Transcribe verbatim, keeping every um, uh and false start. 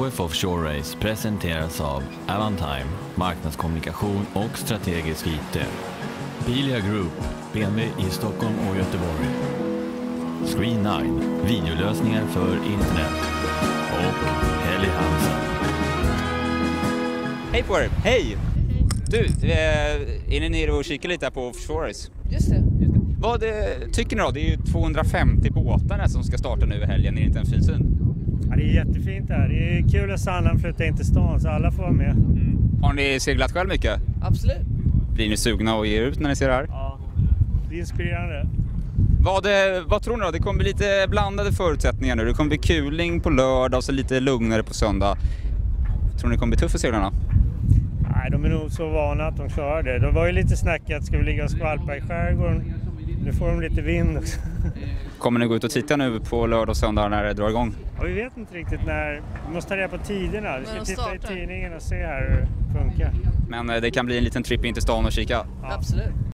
K F Offshore Race presenteras av Avantime, marknadskommunikation och strategisk I T. Bilia Group, B M W i Stockholm och Göteborg. Screen nine, videolösningar för internet. Och Helly Hansen. Hej på er! Hej! Du, är ni nere och kikar lite på Offshore Race? Just det. Vad det, tycker ni då? Det är ju tvåhundrafemtio båtar som ska starta nu i helgen. Är det inte en fin syn? Ja, det är jättefint här. Det är kul att Sandland flyttar in till stan så alla får vara med. Mm. Har ni seglat själv mycket? Absolut. Blir ni sugna att ge ut när ni ser det här? Ja, det är inspirerande. Vad, det, vad tror ni då? Det kommer bli lite blandade förutsättningar nu. Det kommer bli kuling på lördag och så lite lugnare på söndag. Tror ni det kommer bli tufft för seglarna? Nej, de är nog så vana att de klarar det. Det var ju lite snackat, ska vi ligga och skvalpa i skärgården? Nu får de lite vind också. Kommer ni gå ut och titta nu på lördag och söndag när det drar igång? Ja, vi vet inte riktigt när. Vi måste ta reda på tiderna. Vi ska När de titta startar. i tidningen och se här hur det funkar. Men det kan bli en liten trip in till stan och kika. Ja. Absolut.